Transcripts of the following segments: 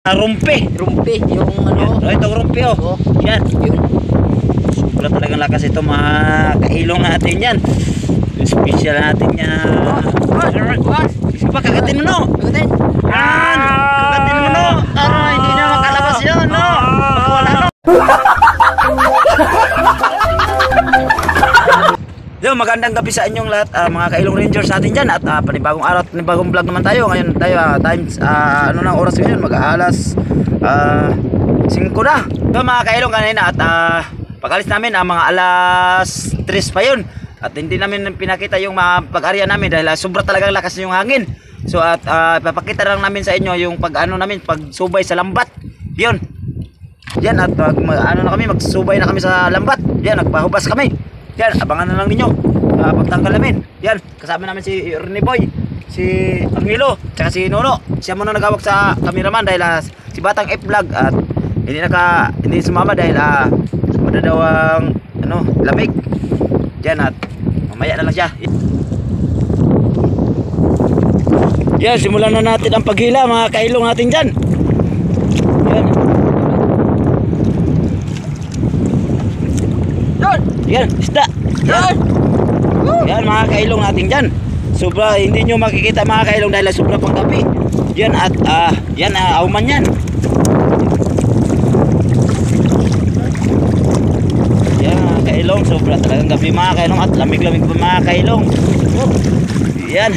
Rumpi. Rumpi, yung ano. Yan. Ito rumpi oh. Yan. Yun. Sobra talagang lakas ito mga kailong natin yan. Special natin yan. Sipa kagatin mo no. Kagatin. Yan. Kagatin mo no. Hindi na makalabas yan no. Makawala no. Yo, magandang gabi sa inyong lahat mga kailong rangers natin dyan. At panibagong araw at panibagong vlog naman tayo. Ngayon tayo times ano na oras ngayon, mag-aalas 5 na. So mga kailong kanina at pag-alis namin mga alas 3 pa yun. At hindi namin pinakita yung mga pag-arya namin dahil sobra talagang lakas yung hangin. So at ipapakita lang namin sa inyo yung pag-ano namin, pag-subay sa lambat. Yun. Yan at ano na kami, magsubay na kami sa lambat. Yan, nagpahubas kami. Yan, abangan na lang ninyo pagtanggal namin. Yan, kasama namin si Ernie Boy, si Angelo, tsaka si Nono. Siya muna nagawak sa cameraman dahil si Batang F-Vlog at hindi sumama dahil madadawang lamig. Yan at mamaya na lang siya. Yan, simulan na natin ang paghila mga kailong natin dyan. Yan. Yan, isda. Yan. Yan mga kailong natin dyan. Sobra, hindi nyo makikita mga kailong dahil sobra pang gabi. Yan at yan, auman yan. Yan mga kailong, sobra talagang gabi mga kailong at lamig-lamig pa mga kailong. Yan.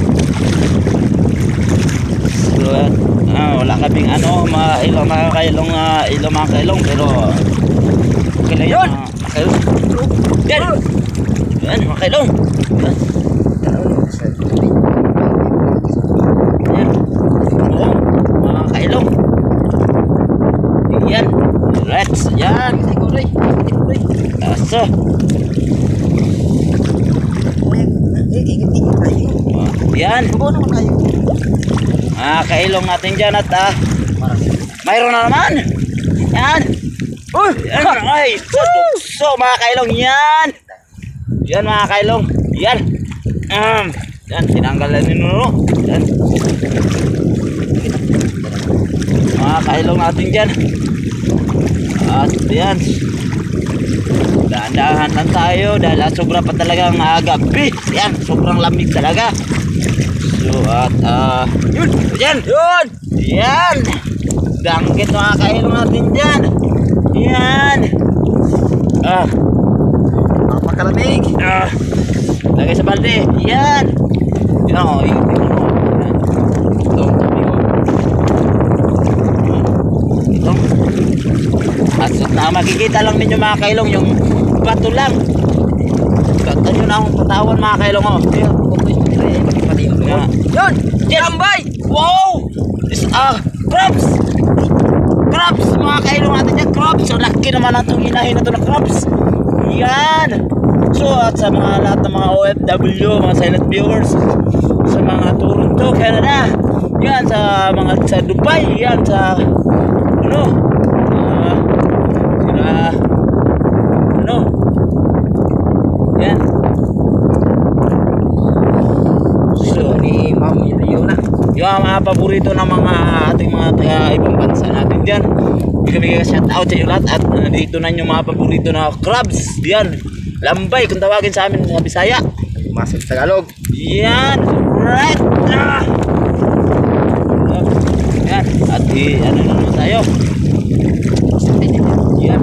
So, wala kaming mga kailong pero okay lang yun. Yan! Yan, mga kailong! Yan! Yan! Mga kailong! Yan! Let's! Yan! Aso! Yan! Mga kailong natin dyan at mayroon na naman! Yan! Yan ay so mga kailong yan. Yan mga kailong. Yan. Yan tinanggalan ni Nuno. Yan. Mga kailong natin diyan. At yan. Dahan-dahan lang tayo dahil sobra pa talagang gabi. Yan, sobrang lamig talaga. So at yun. Yan. Yun. Yan. Dangkit mga kailong natin diyan. Yan. Napakalamig. Lagay sa balde. Yan. Yan. Ito. At na makikita lang ninyo mga kailong yung bato lang. Kata nyo na akong patawan mga kailong. Yan. Yan. Jambay. Wow. This crabs. Crabs mga kailong natin yan, crabs. So laki naman itong hinahin na ito na crabs. Yan. So at sa mga lahat ng mga OFW, mga silent viewers, sa mga Toronto, Canada, yan sa mga sa Dubai, yan sa yan. So ni Ma'am Yuna, yung mga paborito ng mga ating mga ibang bansa natin dyan. Bigay shout out sa inyo lahat. At dito na yung mga paborito na crabs. Yan, lambay kung tawagin sa amin sa Bisaya, masig Tagalog. Yan, right. Yan, at ano naman tayo. Yan.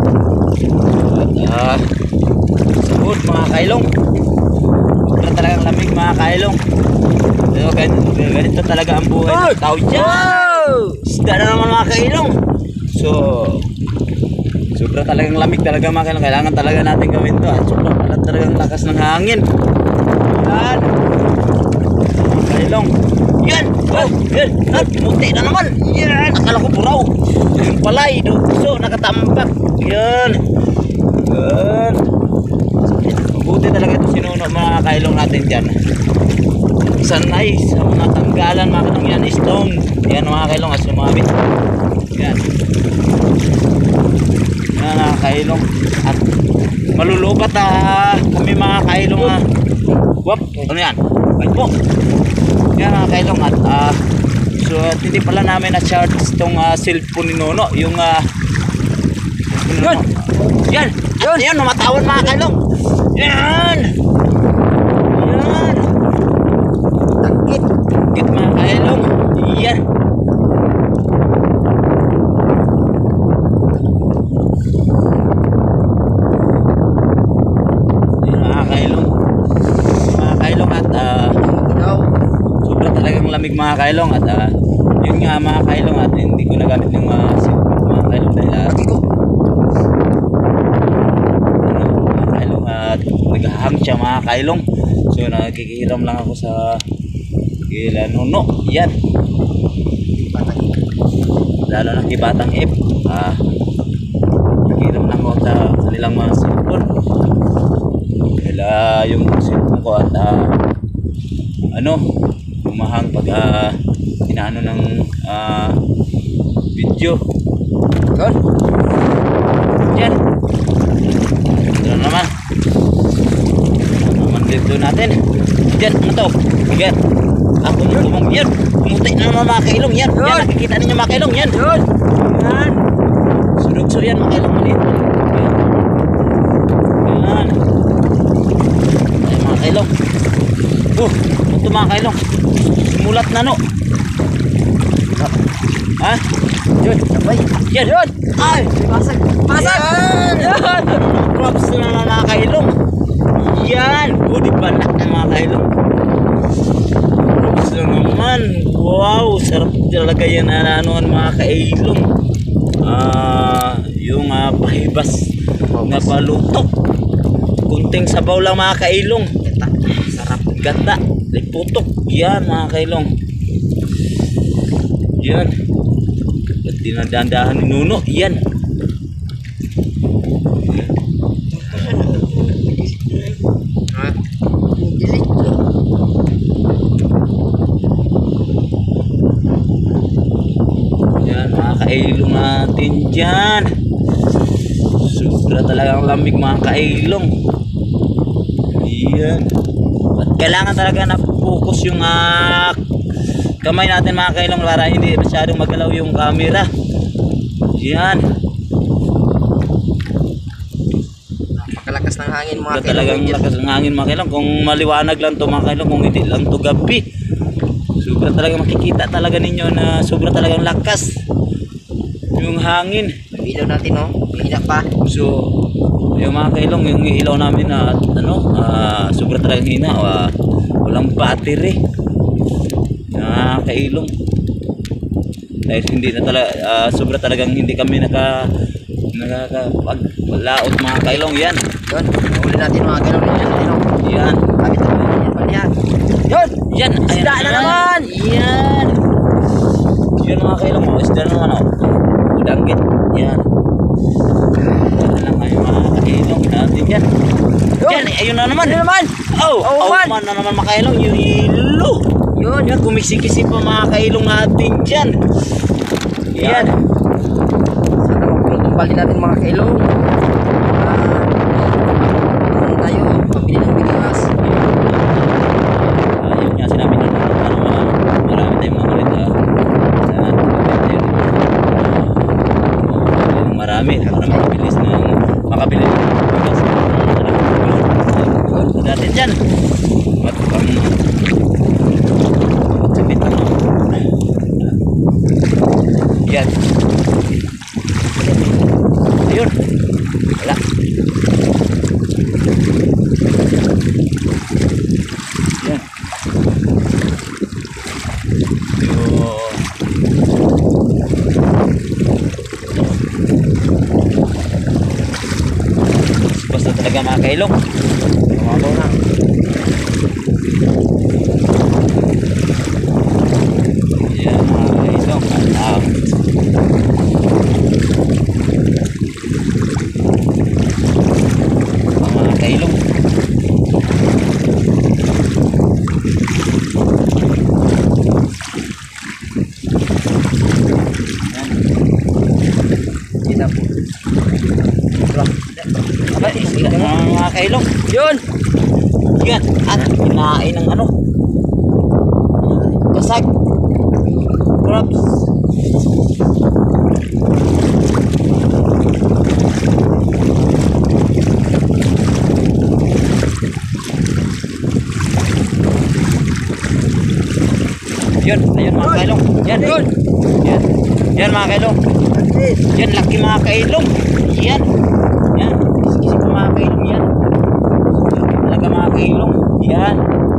At sabot mga kailong. Wala talagang lamig mga kailong. So, ganito talaga ang buhay ng tao dyan. Isda na naman mga kailong. So sobra talagang lamig talaga mga kailong. Kailangan talaga natin gawin to. Sobra pala talagang lakas ng hangin. Yan mga kailong. Yan. Yan. At muti na naman. Yan. Akala ko buraw. Yung palay. So nakatambak. Yan. Yan. Mabuti talaga ito sinuno mga kailong natin dyan. Sanay sa mga tanggalan mga kailong. Yan, stone. Yan mga kailong at sumamit. Yan. Yan mga kailong. At malulubat kami mga kailong. Wap, ano yan? Ay po. Yan mga kailong at So at hindi pala namin na-charge tong cellphone ni Nono. Yung yun! Yan! Yun! Yan! Numatawan mga kailong! Yan! Yan! Takit! Takit mga kailong! Yan! Yan mga kailong! Mga kailong at sobra talagang lamig mga kailong at yun nga mga kailong at hindi ko nagamit ng mga kailong dahil naghahang siya mga kailong. So nakikihiram lang ako sa kila Nono. Yan lalo na kay Batang F. Nakikihiram lang ako sa kanilang mga cellphone dahil yung cellphone ko at umahang pag inaano ng video. Yun. Yan. Ito naman. Dito natin. Yan, ano to? Yan. Ako mo yan. Pumuti na naman mga kailong. Yan. Yan, nakikita ninyo mga kailong. Yan. Yan. Sudugso yan mga kailong. Maliit. Yan. Ay mga kailong. Ito mga kailong. Mulat na no. Ha? Yun. Sabay. Yan. Yun. Ay. Pasag. Pasag. Yan. Crops na mga kailong. Yan. Di ba na mga kailong. Crops na naman. Wow. Sarap talaga yan anuhan mga kailong. Yung pahibas na paluto. Kunting sabaw lang mga kailong. Sarap. Gata. Liputok. Yan mga kailong. Yan. At dinadandahan ni Nuno. Yan. Yan mga kailong natin dyan. Sobra talagang lamig mga kailong. Yan. At kailangan talaga na-focus yung kamay natin mga kailong para hindi masyadong magalaw yung camera. Yan. Napakalakas ng hangin mga kailong. Talagang lakas ng hangin mga kailong. Kung maliwanag lang to mga kailong, kung hindi lang to gabi, sobra talaga makikita talaga ninyo na sobra talagang lakas yung hangin. Ilaw natin hina pa. So yung mga kailong, yung ilaw namin na sobra talagang hina. Walang battery. Kailong dahil hindi na talaga sobra talagang hindi kami nakakapaglaot mga kailong. Yan yun, huli natin mga kailong. Yan yun, yan isda na naman. Yan yun mga kailong, isda na naman udanggit. Yan lang ay mga kailong natin yan. Yan, ayun na naman. Man na naman mga kailong, yung hilo. Yun, yan, kumisikisi pa mga kailong natin dyan. Yan. Sana tumpalin natin mga kailong. Tayo, pabili ng bigas. Yun nga, sinabi na marami tayong mga ulit. Marami makabilis na makabili ng bigas. Yun, natin dyan. Matukang yan. Ayun. Wala. Yan. Basta talaga mga kailong. Kumabaw na. Yan mga kailong. Mga kailong. Kita po. Mga kailong. Yun. Yan. At kinain ng kasag. crabs. Yun, ayun mga kailong. Yan, yun. Yan. Yan mga kailong. Yan, laki mga kailong. Yan. Yan. Kisi mga kailong yan. Talaga mga kailong. Yan.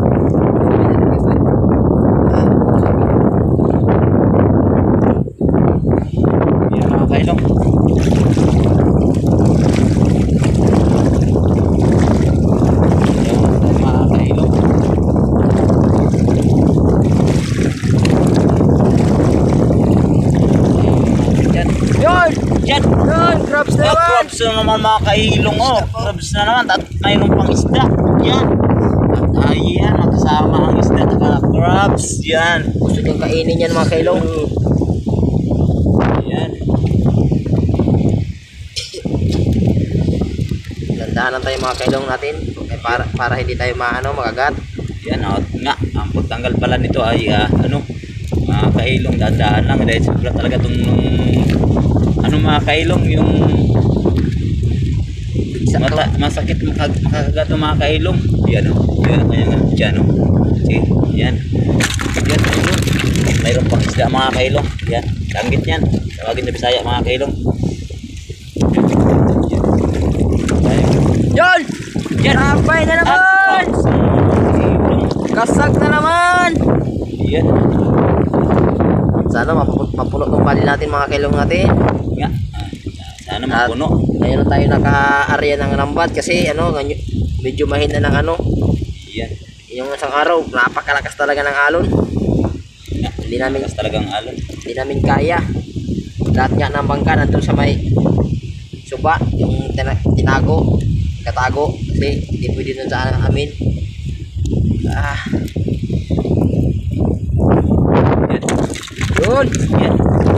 Yan mga kailong. Yan, crabs na naman. crabs na naman mga kailong, oh. Crabs na naman at mayroon pang isda. Yan. At ayan, magkasama ang isda at crabs. Yan. Gusto niyang kainin yan mga kailong. Yan. Landahan tayo mga kailong natin para hindi tayo magagat. Yan, at nga, ang pagtanggal pala nito ay mga kailong, dadaan lang dahil sobra talaga itong mga kailong, yung masakit makakagat ng mga kailong. Yan o, yan o. See, yan. Yan, kailong. Mayroon pang isda mga kailong. Yan, langgit yan. Tawagin na Bisaya mga kailong. Yan! Yan! Rapay na naman! Kasag na naman! Yan. Sana mapuno ng bali natin mga kailong natin. Nga. Sana mapuno. Ngayon tayo naka-area ng lambat kasi medyo mahina ng Yan. yung isang araw napakalakas talaga ng alon. Hindi namin talagang alon. Hindi namin kaya. Lahat nga ng bangka nandun sa may suba, yung katago kasi hindi pwede dun sa amin. Yun. Yan.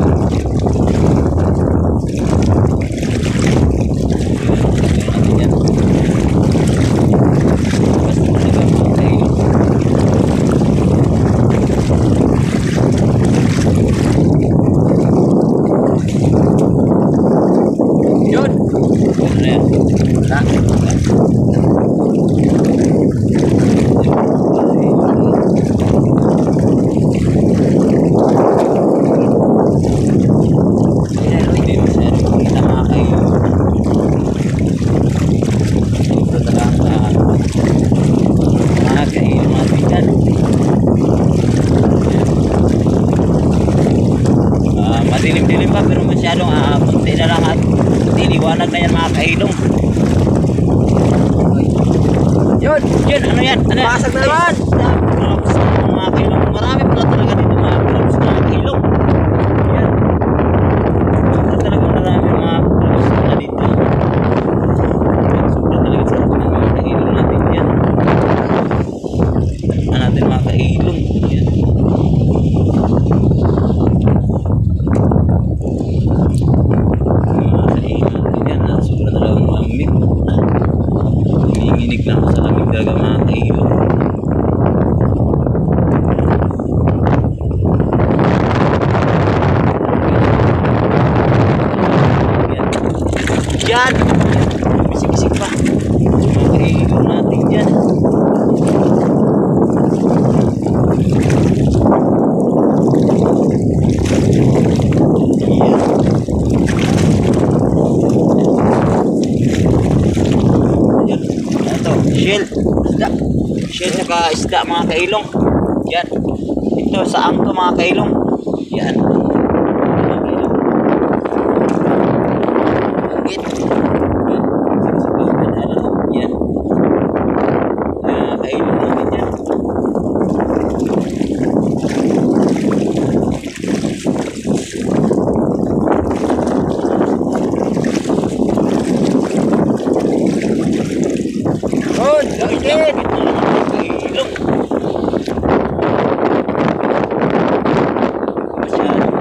Madilim-dilim pa pero masyadong konti na lang at tiliwanag na yan mga kailong. Yun! Yun, ano yan? Pasag na naman! Crabs mga kailong. Marami pala talaga dito mga crabs mga kailong. Yan. Talagang marami mga crabs na dito. Sobra talaga sa mga kailong natin yan. Ano natin mga kailong. Yan. Nanginginig na ako sa lamig talaga mga kailong. Yan! Bisik-bisik pa. Mga kailong natin dyan. Shell, isda. Shell saka isda mga kailong. Yan. Ito sa angko mga kailong. Yan. Mga kailong. Langgit. Yan. Mga kailong natin yan. Langgit. Kailong. Masyado.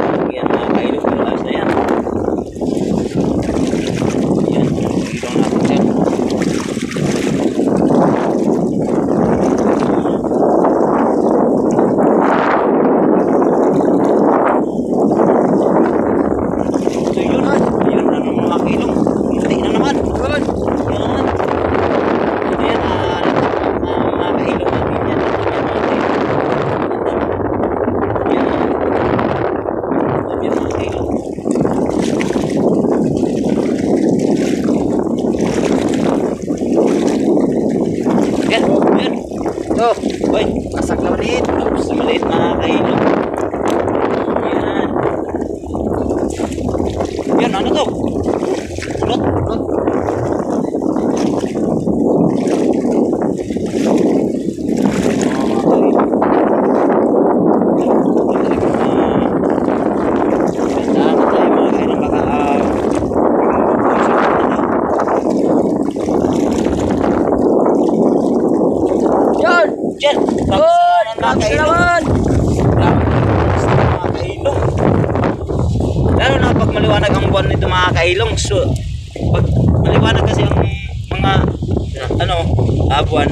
maliwanag ang buwan nito mga kailong. So, pag maliwanag kasi ang mga buwan,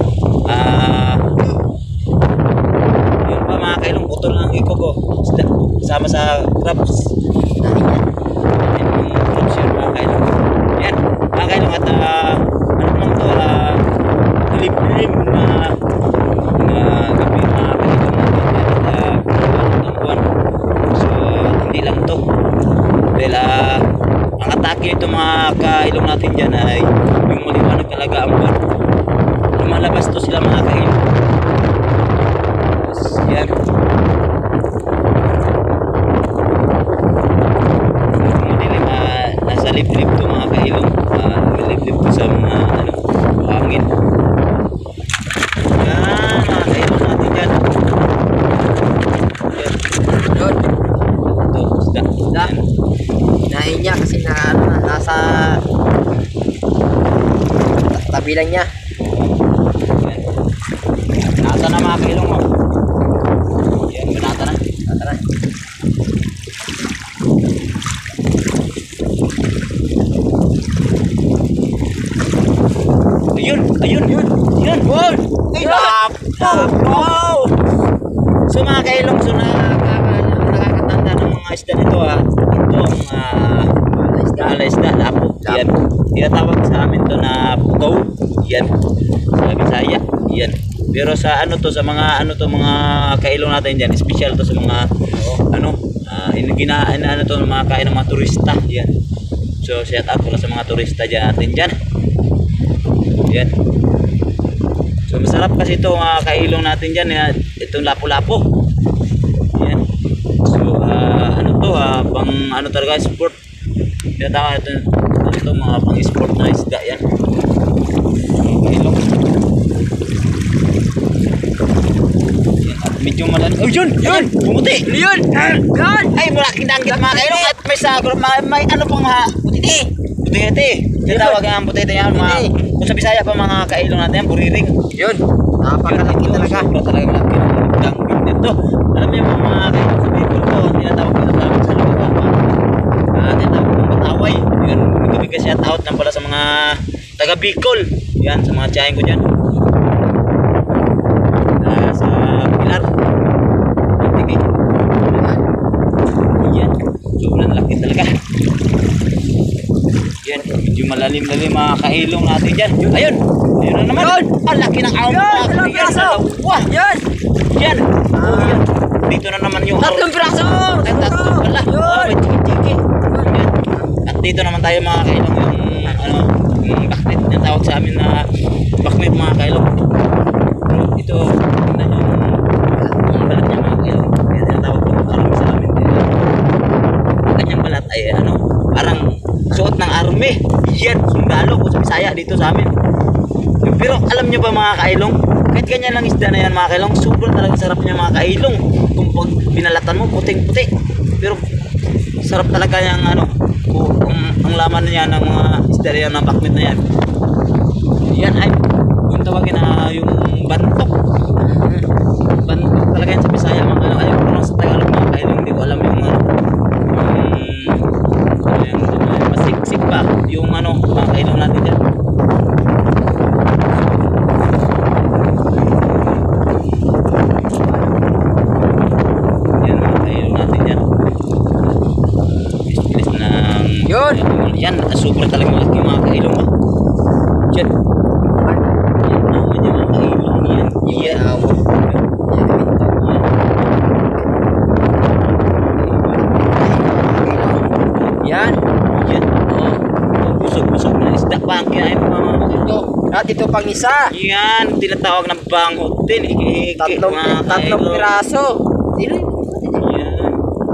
yun pa mga kailong, putol lang iko ko. Sama sa crops. Yan yung crops yun mga kailong. Yan, mga kailong at ano naman to, dilim-dilim na gabi mga kailong natin at buwan. So, hindi lang to. Dahil ang atake nito mga kailong natin dyan ay yung maliwanag talaga ang buwan. Lumalabas to sila mga kailong. Yan. Madilim, nasa liblib to mga kailong. Liblib to sa mga hangin. Yan mga kailong natin dyan. Yan. Yun. Ito, isda. Yan. Nahin niya kasi nasa tabi lang niya. Yan. Nasa na mga kailong mo. Yan, binata na. Tara. Ayun. Wow! Ay, wow! So mga kailong, so nakakatanda ng mga isda nito ito ang isda, lapo. Yan. Tinatawag sa amin to na pugaw. Yan. Sa Bisaya. Yan. Pero sa sa mga mga kailong natin diyan, special to sa mga ginaan to ng mga kain ng mga turista. Yan. So shout out pala sa mga turista natin diyan. Yan. So masarap kasi ito mga kailong natin diyan, itong lapo-lapo. Yan. So pang talaga sport. Tinatawag ito mga pang-sport na isda yan. Kailong. Medyo malan. Oh, yun! Pumuti! Yun! Ay, malaki danggit mga kailong at may sagro, may pang putiti. Tinatawag ang putiti yan. Kung sa Bisaya pa mga kailong natin yan, buriring. Yun. Napakalaki talaga. Sobra talaga malaki ng danggit nito. Alam mo yung mga kailong sa Bicol ko, tinatawag nila sa amin sa lugar. Tinatawag ng Bataway. Yun, bigay shout out lang pala sa mga taga Bicol. Yan, sa mga tiyahin ko dyan. Sa Pilar. Tingin. Yan. Sobrang laki talaga. Yan. Medyo malalim-lalim mga kailong natin dyan. Ayun. Ayun na naman. Ang laki ng ahon mga kailong. Wah. Yan. Yan. Yan. Dito na naman yung Tatlong piraso. Ay, tatlong pala. May chiki-chiki. Yan. At dito naman tayo mga kailong yung baknit. Yung tawag sa amin na baknit mga kailong. Ito, tingnan yung balat niya mga kailong. Kaya tinatawag ko army sa amin. Ang kanyang balat ay parang suot ng army. Yan, sundalo ko sa Bisaya dito sa amin. Pero alam nyo ba mga kailong, kahit ganyan lang isda na yan mga kailong, sobrang talagang sarap niya mga kailong. Kung pinalatan mo, puting-puti. Pero sarap talaga yung ang laman niya ng mga isda yan, ng bakmit na yan. Yan ay yung tawagin na yung bantok. Bantok talaga yan sa Bisaya mga kailong. Ayaw ko lang sa Tagalog mga kailong, hindi ko alam yung masiksik pa yung mga kailong natin dyan. Yan mga kailong natin dyan. Bilis ng Yun. Yan, super talaga malaki mga kailong ba. Diyan. Yan naman yung mga kailong yan. Yan. Yan. Yan. Busog-busog na isda pa ang kinain ng mga Ito. At ito pang isa. yan, tinatawag na bangot din. Tatlong piraso. Dili. Yan.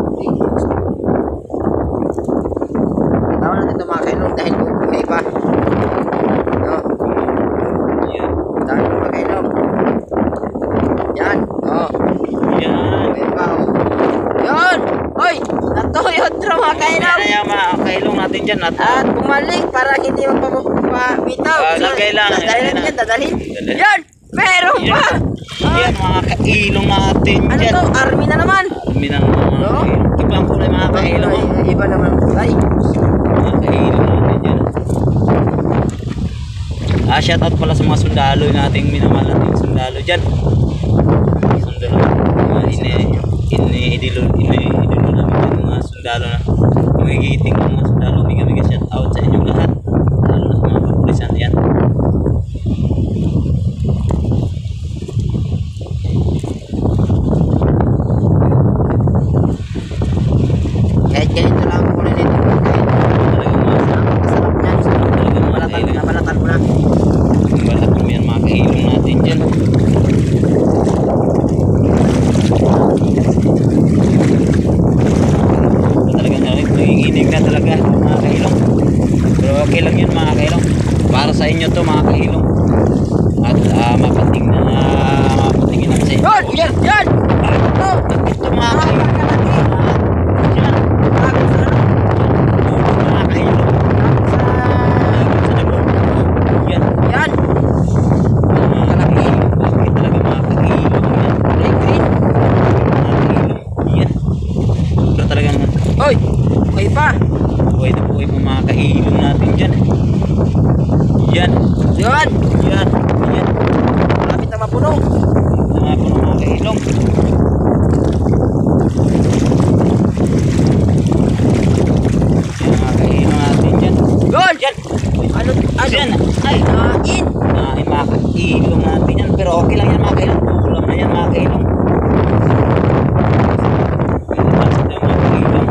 Tawa natin ito mga kailong dahil buhay pa. No. Yan. Dahil mga kailong. Yan. Oh. Yan. Buhay pa. Yan. Hoy. Natuyot ito mga kailong. Yan yung mga kailong natin dyan. At bumalik para hindi mapamitaw. Lagay lang. Dadalhin yan, dadalhin. Dadalhin. Yan! Meron pa! Yan, mga kailong natin Ano dyan. to? Army na naman! Army ng mga No? kailong. Ibang kulay mga kailong. Oh. Iba naman kulay. Mga kailong natin dyan. Shoutout pala sa mga sundalo nating minamahal nating sundalo dyan. Sundalo. Idilo namin dyan mga sundalo na. Magigiting mga sundalo. Mega shoutout sa inyong lahat. Lalo na sa mga kapulisan yan. Kahit ganito lang ang kulay nito. Masarap yan. Nabalatan mo na. Balat mo yan mga kailong natin dyan. Talagang nanginginig na talaga mga kailong. Pero okay lang yun mga kailong. Para sa inyo to mga kailong. At mapatingin naman sa inyo. Yan! Yan! Ito! Ito mga kailong. Yan. Mga kailong. Sa dabo. Yan. Yan! Kalaki talaga mga kailong yan. Green! Mga kailong. Yan. Pero talagang Hoy! Okay pa! buhay na buhay po mga kailong natin dyan. Yan. Yan! Yan. Yan. Malapit na mapuno. Mga po ng mga kailong. Yan mga kailong natin dyan. Yan! Yan. Ano? Ano? Yan. Ay. Kain! Ay mga kailong natin yan. Pero okay lang yan mga kailong. Kulang na yan mga kailong. Pwede lang sa mga kailong.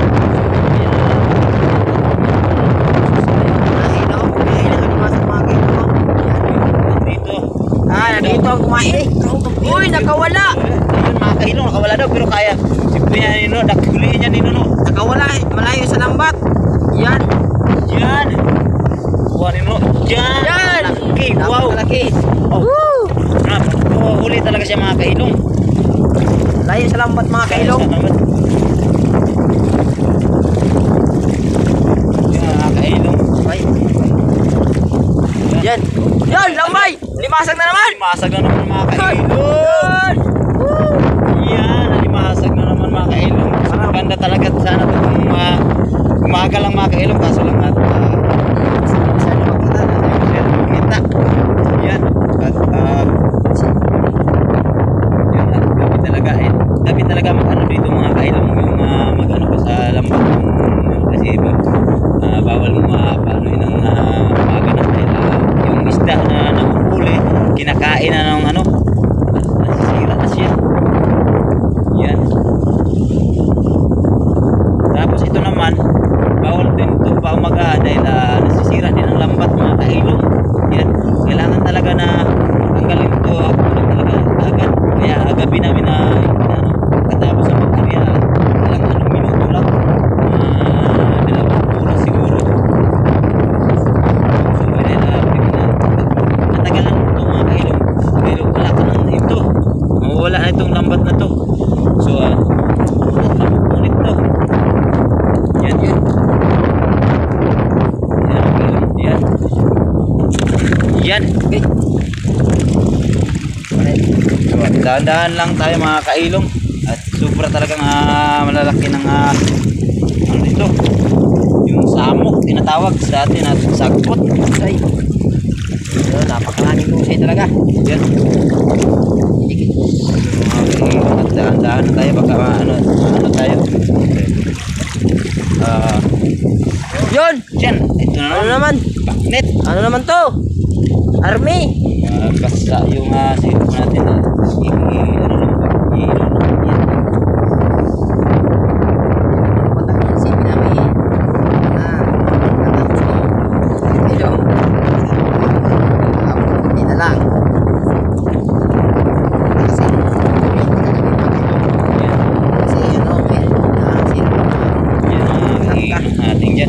Kain ako. Kain ang animas ng mga kain ko. Dito. Nandito ang kumain. Uy! Nakawala! Ayun mga kailong. Nakawala daw pero kaya. Sipo niya nino. Dakuliin niya nino. No. Nakawala eh. Malayo sa lambat. Yan! Yan. Kuha nino. Yan. Yan! Laki. Wow. Napakalaki. Oh. Woo! Huli talaga siya mga kailong. Layo sa lambat mga kailong. Yan mga kailong. Ay. Yan! Yan! Lamay! Limasag na naman! Limasag na naman mga kailong. Yan! Yan. Limasag na naman mga kailong. Ang ganda talaga sana ito kung umaga lang mga kailong. Kaso lang at kita. Yan. At yan at gabi talaga mag-ano dito mga kailong yung mag-ano ka sa lambat kasi bawal mo paano yun ang umaga na dahil yung isda na nakuhuli kinakain na ng ano nasisira na siya. Yan. Tapos ito naman bawal din ito pa umaga dahil nasisira din ang lambat mga kailong. Yan. Kailangan talaga na tanggalin ito talaga agad. Kaya gabi namin na katapos sa pag-area lang anong minuto lang. 2 oras siguro. So dahil natagalan ito mga kailong. Pero wala ka nang ito. Mawawala na itong lambat na to. So ulit to. Yan. Yan. Yan kailong. Yan. Yan. Okay. So, dahan-dahan lang tayo mga kailong at sobra talagang malalaki ng ano dito yung samok tinatawag sa atin at sagpot. Ay. Napakalaking kusay talaga. Yan mga kailong at dahan-dahan tayo baka ano tayo Yun! yan ito na Ano naman naman? baknet Ano naman to? Army! basta yung sito natin ano lang ba yan. Patangin si Pinami. Natapos ko. Ito. Hindi na lang. Kasi ano, may sino Yan ang kailong natin dyan.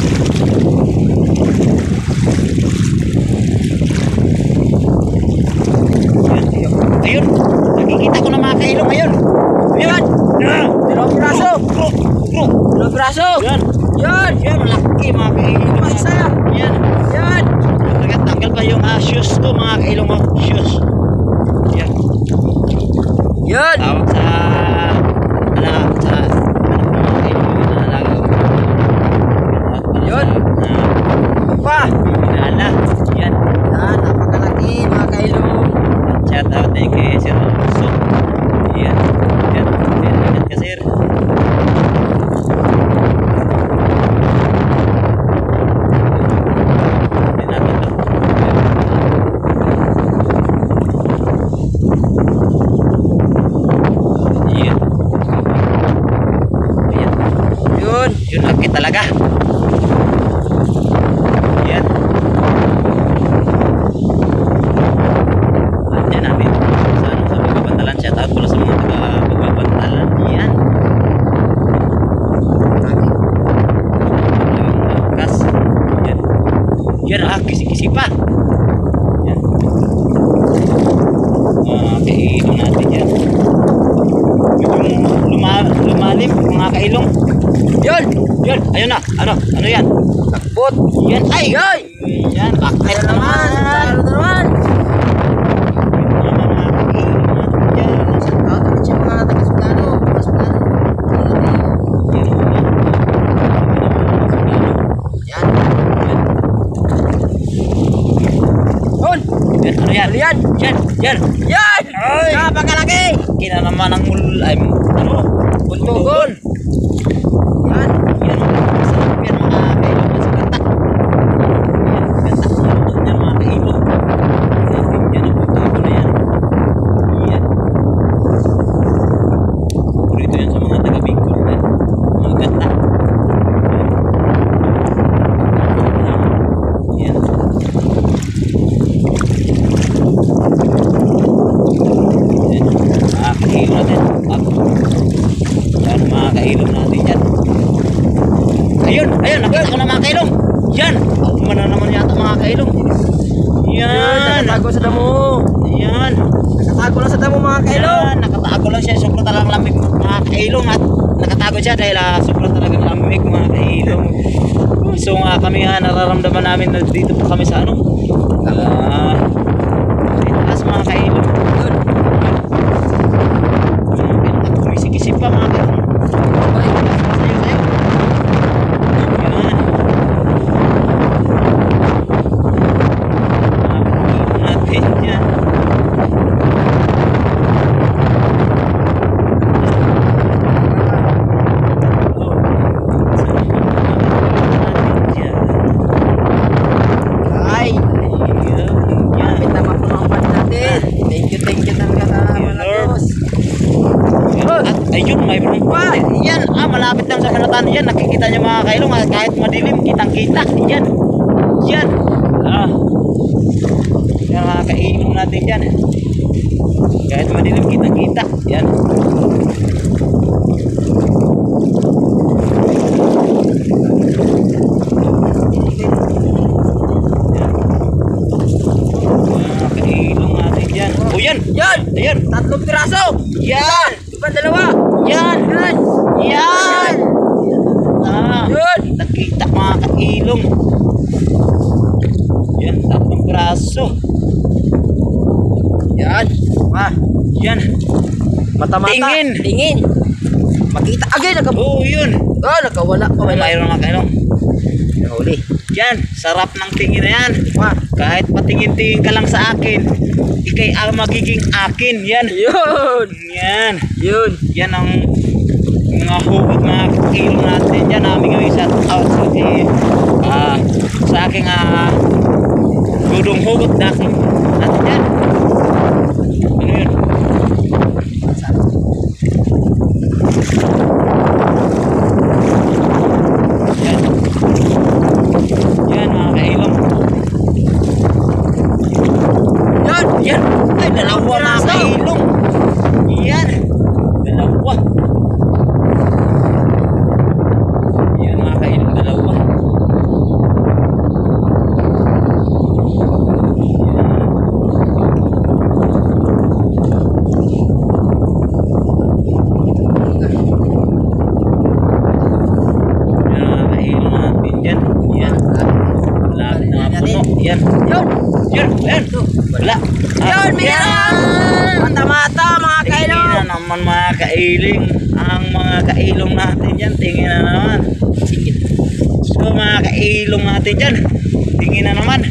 Ayun, nakikita ko na mga kailong ngayon. Ayun. Dalawang braso. Dalawang braso. Yan. Yan. Yan, malaki mga kailong. Isa. Yan. Yan. Tanggal pa yung shoes ko mga kailong mo. Shoes. Yun. Tawag sa sa mga kailong yung inaalaga ko. Yun. Pa. Inaala. Yan. Yan, napakalaki mga kailong. Shout out tayo kay Sir Alonso. Yan. Yan. Yan. Ingat ka, Sir. Hindi natin to. Yan. Yan. Yun. Yun, laki talaga. Yan. Yan namin. Sa pagbabantalan. Shout out pala sa mga pagbabantalan. Yan. Kas. Yan. Yan, kisi-kisi pa. Yan. Kailong natin yan. Lumalim, mga kailong. Yun. Yan, ayun na. Ano yan? Takbot. Yan, ay! Ay. Yan, bakit Ayun naman. Ayun naman. Shout out naman siya mga taga-Sudano. Mga-Sudano. Yan. Yun. Yan, ano yan? Yan. Yan, yan. Yan. Ay. Napakalaki. Kina naman ang Buntugon. Yan. Yan, masarap yan mga kailong. Mas gata. Yan, gata. Yan mga kailong. Yan ang buntugon na yan. Yan. Purito yan sa mga taga-Bicol. Mga gata. Yan. Kailong natin. Yan mga kailong natin yan. Ayun, nakita ko na mga kailong. Yan, kumana naman yata mga kailong. Yan, Nakatago sa damo. yan. Nakatago lang sa damo mga kailong. Yan, nakatago lang siya. Sobrang talagang lamig mga kailong. At nakatago siya dahil sobrang talagang lamig mga kailong. So kami nararamdaman namin na dito po kami sa taas mga kailong. Yun. At kumisikisip pa mga kailong. Sayo. Yan. Natin yan. Ay. Kapit na mapuno ang pan natin. Thank you talaga sa Malagos. At ayun, mayroon pa. Yan, malapit lang sa Manatan. Yan, nakikita niyo mga kailong. Kahit madilim, kitang-kita. Yan. Yan. Yan mga kailong natin yan. Kahit madilim, kitang-kita. Yan. Mga kailong natin yan. O yan. Yan. Ayan. 3 piraso. Yan. Diba 2? Yan. Yan. Yan. Yun. Nakita mga kailong. Yan, 3 braso. Yan. Yan. Mata-mata. Tingin. Makita. Agay, Oo, yun. nakawala. Mayroon mga kailong. Nahuli. Yan, sarap ng tingin na yan. Kahit patingin-tingin ka lang sa akin, ikay magiging akin. Yan. Yun. Yan. Yun. Yan ang mga hugot mga kilo natin. Yan namin ngayon shout out sa aking dudong hugot natin yan. Ano yun? Yan. Yan mga kailong. Yan. Ay, dalawa mga kailong. Yan. Dalawa. Yan mga kailong, dalawa. Yan mga kailong natin. Yan. Malapit na puno. Yan. Yun. Yun, ayan. Wala. Yun, meron! Mata-mata mga kailong. Tingin na naman mga kailing. Ang mga kailong natin dyan. Tingin na naman. So mga kailong natin dyan. Tingin na naman.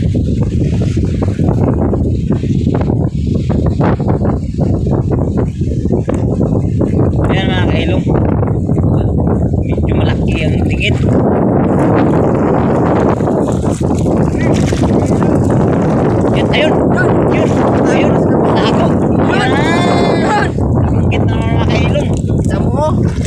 Ayan mga kailong. Medyo malaki ang tingin. Yan, ayun. Yun. Ayun. Tago. Yan. Langkit na mga kailong. Damo.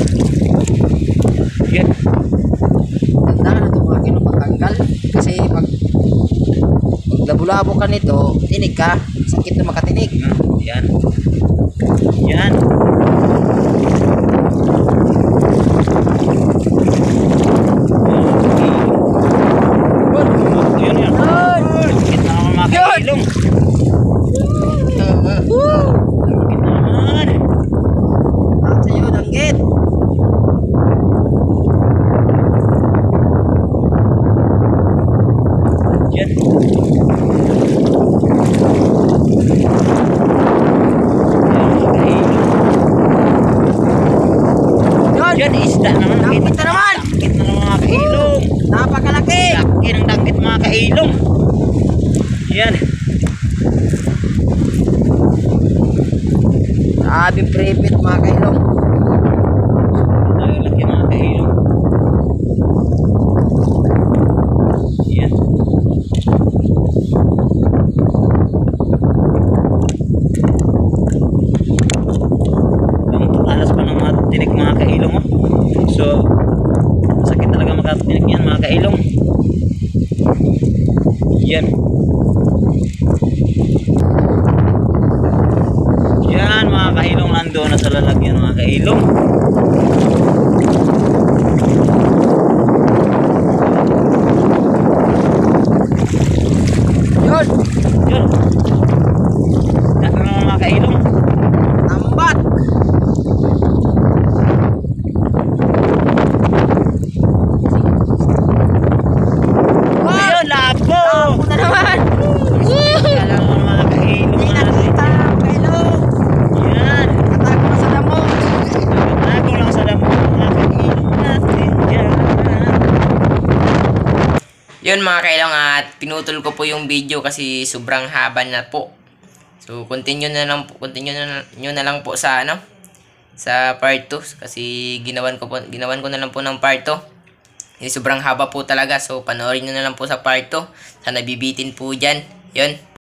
Yan. Tanda na ito mga kailong matanggal. Kasi pag labo-labo ka nito, tinig ka, sakit na makatinig. Yan. Yan. Yun, yun. Langkit na mga kailong. Langkit na naman. Sa'yo, danggit. Yan. Yun. Yan, isda naman. Langkit na naman. Langkit na naman mga kailong. Napakalaki. Laki ng langkit mga kailong. Yan. Sabi private mga kailong. Ay, laki mga kailong. Yan. Ang talas pa ng mga tinik mga kailong. Oh. So, sakit talaga makatinik yan mga kailong. Yan. Yan mga kailong, nando na sa lalagyan mga kailong. Yun. Yun. Yan mga kailong. Tambat. Ayun, labo! Labo na naman. Yan lang mga kailong Hindi natin. nakita mga kailong. Yan. Katago na sa damo. Ako lang sa damo mga kailong natin dyan. Yun mga kailong, at pinutol ko po yung video kasi sobrang haba na po. So continue nyo na lang po sa sa part 2 kasi ginawan ko na lang po ng part 2. Sobrang haba po talaga, so panoorin nyo na lang po sa part 2. Sana bibitin po dyan. Yun.